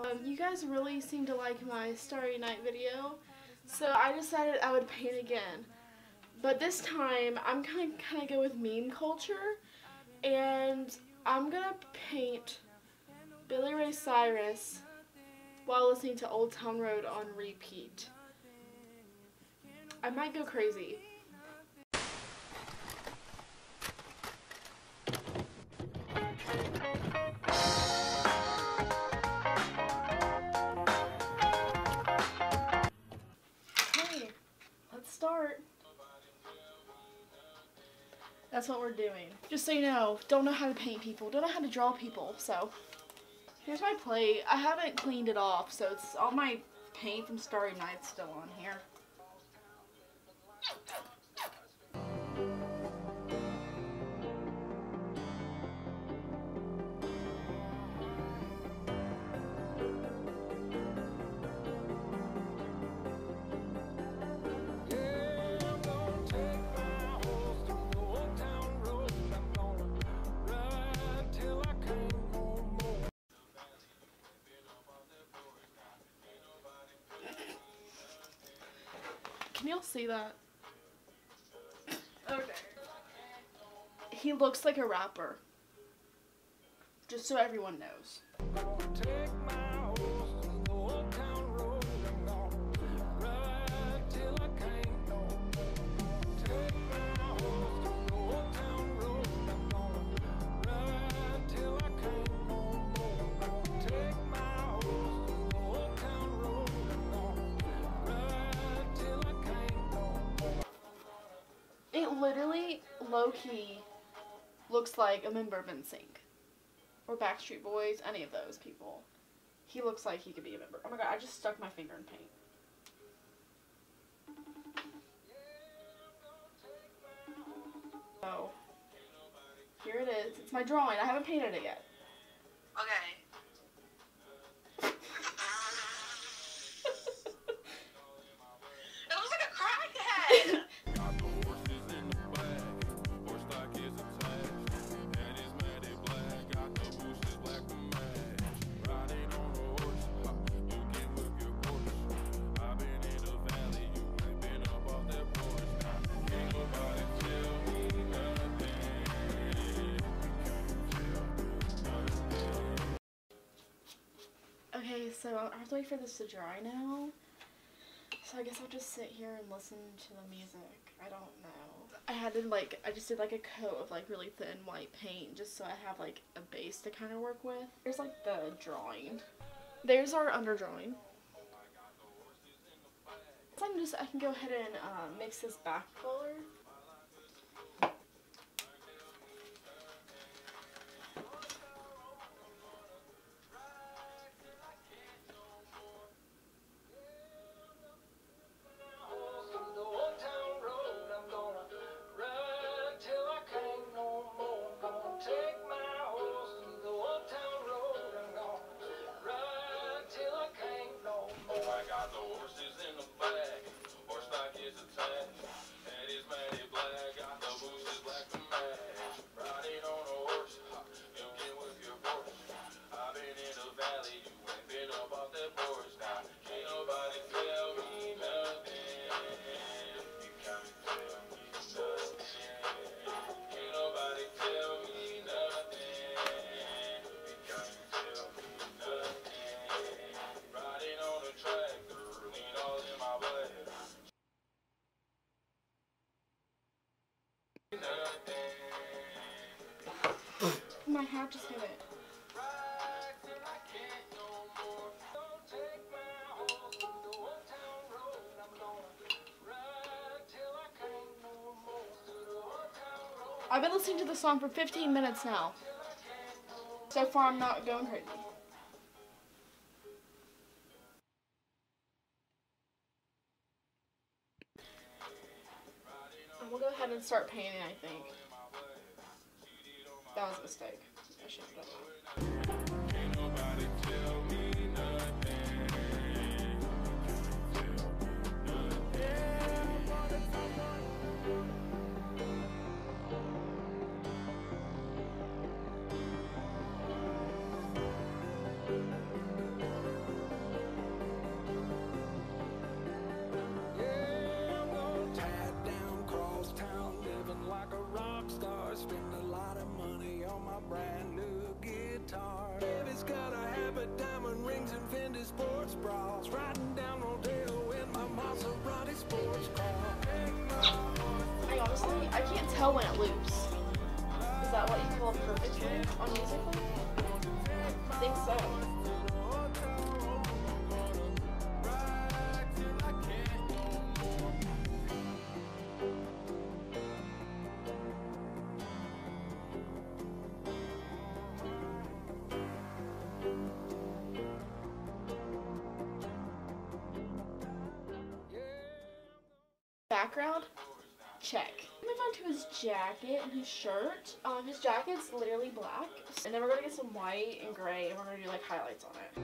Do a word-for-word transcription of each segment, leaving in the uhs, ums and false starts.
Um, you guys really seem to like my Starry Night video, so I decided I would paint again. But this time, I'm gonna kind of go with meme culture, and I'm gonna paint Billy Ray Cyrus while listening to Old Town Road on repeat. I might go crazy. Okay, let's start. That's what we're doing. Just so you know, don't know how to paint people, don't know how to draw people, so here's my plate. I haven't cleaned it off, so it's all my paint from Starry Night still on here. Can y'all see that? Okay. He looks like a rapper. Just so everyone knows. It literally, low-key, looks like a member of N Sync. Or Backstreet Boys, any of those people. He looks like he could be a member. Oh my god, I just stuck my finger in paint. So, here it is. It's my drawing. I haven't painted it yet. Okay. It looks like a crackhead! Okay, so I have to wait for this to dry now. So I guess I'll just sit here and listen to the music. I don't know. I had to like, I just did like a coat of like really thin white paint just so I have like a base to kind of work with. There's like the drawing. There's our underdrawing. So I can just, I can go ahead and uh, mix this back color. My hat just hit it. I've been listening to the song for fifteen minutes now. So far I'm not going crazy. I'm gonna go ahead and start painting, I think. That was a mistake. I should have done that. Can't nobody tell me nothing. rock star, spend a lot of money on my brand new guitar. Baby's got a habit, diamond rings and Fendi sports bras, riding down Rodeo in my Maserati sports car. I honestly, I can't tell when it loops. Is that what you call a perfect loop on Musical.ly? I think so. Background, check. Move on to his jacket and his shirt. Um, his jacket's literally black, and then we're gonna get some white and gray, and we're gonna do like highlights on it.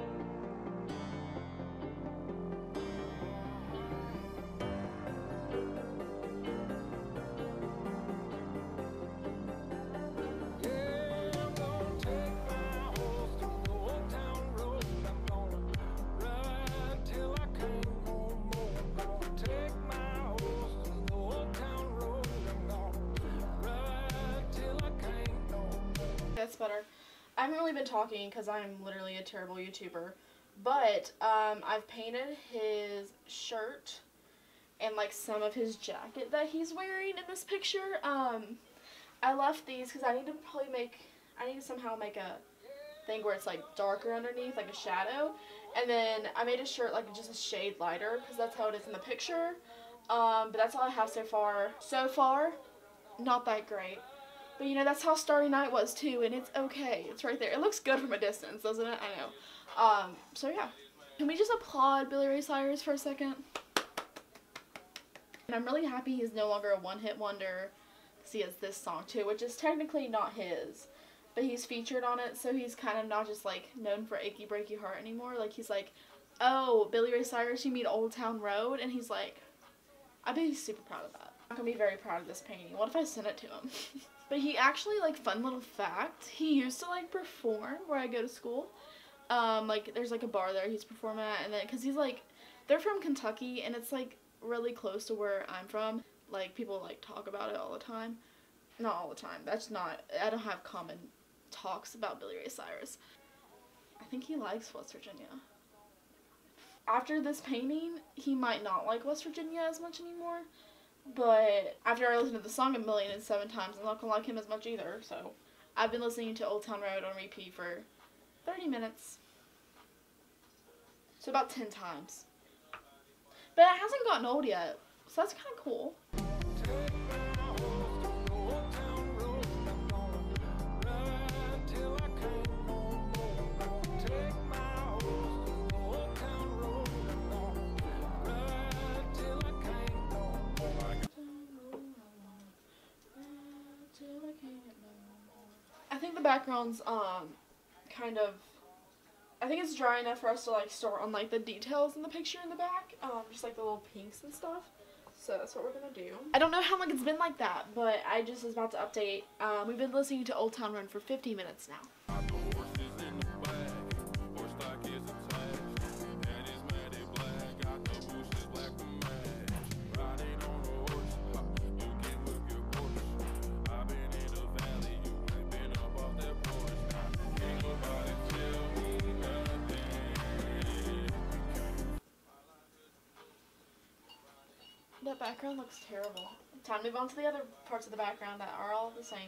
That's better. I haven't really been talking because I'm literally a terrible YouTuber, but um, I've painted his shirt and like some of his jacket that he's wearing in this picture. Um, I left these because I need to probably make, I need to somehow make a thing where it's like darker underneath, like a shadow, and then I made his shirt like just a shade lighter because that's how it is in the picture. Um, but that's all I have so far. So far, not that great. But you know, that's how Starry Night was too, and it's okay. It's right there. It looks good from a distance, doesn't it? I know. Um, so yeah. Can we just applaud Billy Ray Cyrus for a second? And I'm really happy he's no longer a one-hit wonder, because he has this song too, which is technically not his. But he's featured on it, so he's kind of not just like known for Achy Breaky Heart anymore. Like he's like, oh, Billy Ray Cyrus, you mean Old Town Road? And he's like, I bet he's super proud of that. I'm gonna be very proud of this painting. What if I sent it to him? But he actually, like, fun little fact, he used to, like, perform where I go to school. Um, like, there's, like, a bar there he's performing at, and then, because he's, like, they're from Kentucky, and it's, like, really close to where I'm from. Like, people, like, talk about it all the time. Not all the time. That's not, I don't have common talks about Billy Ray Cyrus. I think he likes West Virginia. After this painting, he might not like West Virginia as much anymore. But after I listened to the song a million and seven times, I'm not gonna like him as much either. So I've been listening to Old Town Road on repeat for thirty minutes. So about ten times. But it hasn't gotten old yet, so that's kind of cool. I think the background's um kind of, I think it's dry enough for us to like start on like the details in the picture in the back, um just like the little pinks and stuff. So that's what we're gonna do. I don't know how long it's been like that, but I just was about to update. Um, we've been listening to Old Town Road for fifty minutes now. That background looks terrible. Time to move on to the other parts of the background that are all the same.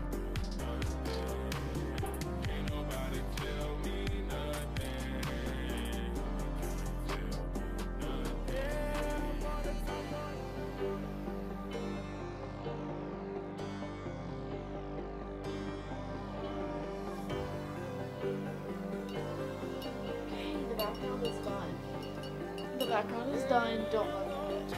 Okay, the background is done. The background is done. Don't look at it.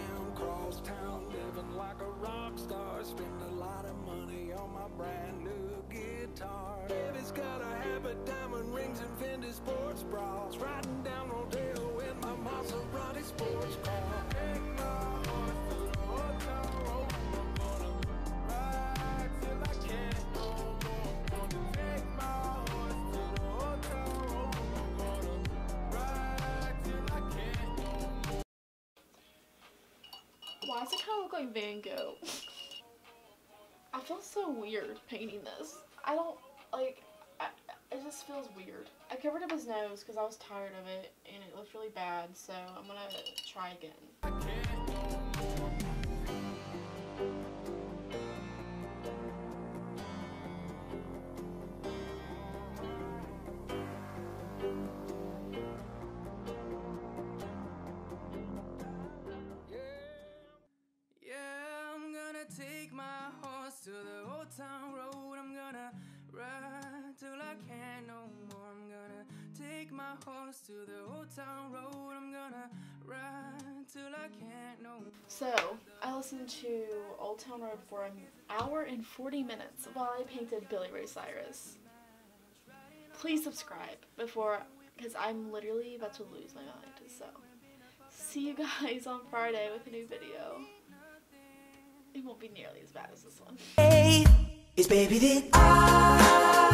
Spend a lot of money on my brand new guitar. Baby's got a habit, diamond rings and Fendi sports bras, riding down Rodeo in my Maserati sports car. Take my horse to the hotel room. I'm gonna ride till I can't no more. Take my horse to the hotel room. I'm gonna ride till I can't no more. Why does it kind of look like Van Gogh? feels so weird painting this. I don't, like, I, it just feels weird. I covered up his nose because I was tired of it, and it looked really bad, so I'm gonna try again. Take my horse to the old town road. I'm gonna ride till I can't no more. I'm gonna take my horse to the old town road. I'm gonna ride till I can't no more. So, I listened to Old Town Road for an hour and forty minutes while I painted Billy Ray Cyrus. Please subscribe before, because I'm literally about to lose my mind. So, see you guys on Friday with a new video. It won't be nearly as bad as this one. Hey, it's baby that I